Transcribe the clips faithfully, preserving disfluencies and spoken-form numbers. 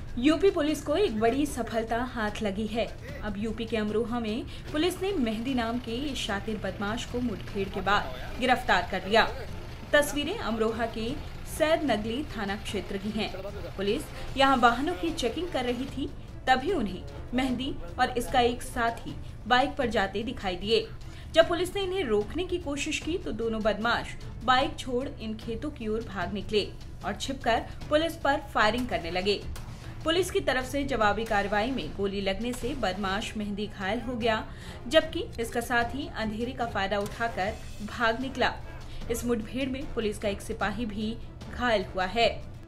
UP police को एक बड़ी सफलता हाथ लगी है। अब यूपी के अमरोहा में पुलिस ने मेहंदी नाम के इस शातिर बदमाश को मुठभेड़ के बाद गिरफ्तार कर लिया। तस्वीरें अमरोहा के सैद नगली थाना क्षेत्र की हैं। पुलिस यहां वाहनों की चेकिंग कर रही थी, तभी उन्हें मेहंदी और इसका एक साथी बाइक पर जाते दिखाई दिए। जब पुलिस ने इन्हें रोकने की कोशिश की तो दोनों बदमाश बाइक छोड़ इन खेतों की ओर भाग निकले और छिपकर पुलिस पर फायरिंग करने लगे। पुलिस की तरफ से जवाबी कार्रवाई में गोली लगने से बदमाश मेहंदी घायल हो गया, जबकि इसका साथी अंधेरे का फायदा उठाकर भाग निकला। इस मुठभेड़ में पुलिस का एक सिपाही भी घायल हुआ है।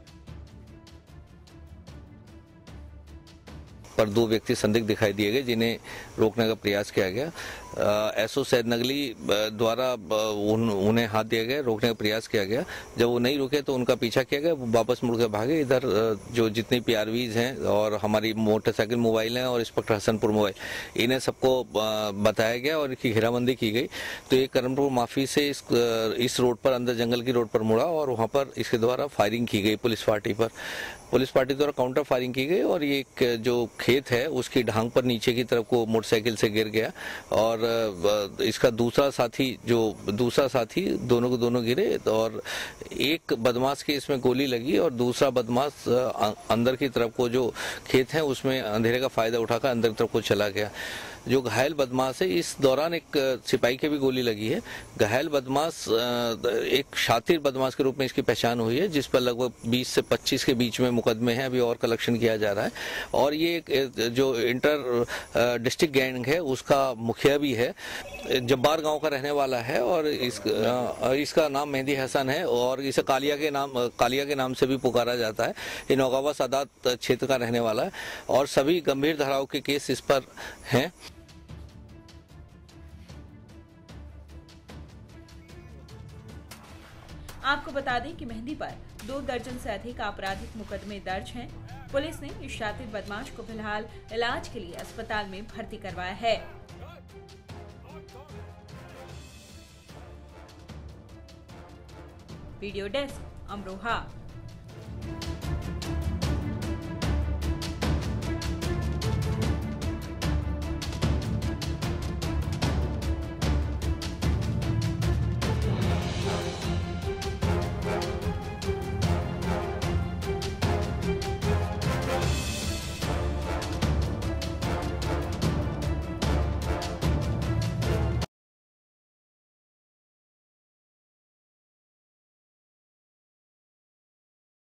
पर दो व्यक्ति संदिग्ध दिखाई दिए गए जिन्हें रोकने का प्रयास किया गया। एसओ सैद नगली द्वारा उन, उन्हें हाथ दिया गया, रोकने का प्रयास किया गया। जब वो नहीं रुके तो उनका पीछा किया गया, वो वापस मुड़ के भागे। इधर जो जितनी पीआरवीज हैं और हमारी मोटरसाइकिल मोबाइल हैं और इंस्पेक्टर हसनपुर मोबाइल, इन्हें सबको बताया गया और इनकी घेराबंदी की गई। तो ये करमपुर माफी से इस, इस रोड पर, अंदर जंगल की रोड पर मुड़ा और वहाँ पर इसके द्वारा फायरिंग की गई पुलिस पार्टी पर। पुलिस पार्टी द्वारा काउंटर फायरिंग की गई और ये एक जो खेत है उसकी ढांग पर नीचे की तरफ को मोटरसाइकिल से गिर गया और इसका दूसरा साथी जो दूसरा साथी दोनों को दोनों गिरे और एक बदमाश की इसमें गोली लगी और दूसरा बदमाश अंदर की तरफ को जो खेत है उसमें अंधेरे का फायदा उठाकर अंदर की तरफ को चला गया। जो घायल बदमाश है, इस दौरान एक सिपाही के भी गोली लगी है। घायल बदमाश एक शातिर बदमाश के रूप में इसकी पहचान हुई है, जिस पर लगभग बीस से पच्चीस के बीच में मुकदमे हैं, अभी और कलेक्शन किया जा रहा है। और ये एक जो इंटर डिस्ट्रिक्ट गैंग है उसका मुखिया भी है, जब्बार गांव का रहने वाला है और इस, इसका नाम मेहंदी हसन है और इसे कालिया के नाम कालिया के नाम से भी पुकारा जाता है। ये नौगावा सादात क्षेत्र का रहने वाला है और सभी गंभीर धाराओं के केस इस पर हैं। आपको बता दें कि मेहंदी पर दो दर्जन से अधिक आपराधिक मुकदमे दर्ज हैं। पुलिस ने इस शातिर बदमाश को फिलहाल इलाज के लिए अस्पताल में भर्ती करवाया है। Video desk, Amroha.